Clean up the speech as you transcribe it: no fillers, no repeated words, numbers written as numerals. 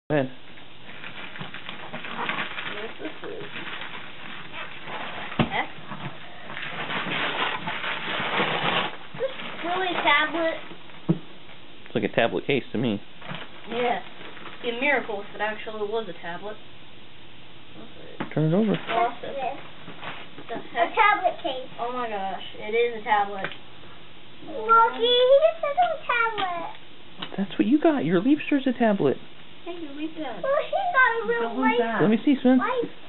Go ahead. What this is? Is this really a tablet? It's like a tablet case to me. Yeah. It'd be a miracle if it actually was a tablet. Turn it over. What the heck? A tablet case. Oh my gosh, it is a tablet. Look, he just said it was a tablet. That's what you got. Your Leapster's a tablet. Hey, you leave that. Well, he got a real life. Let me see, Spence. Life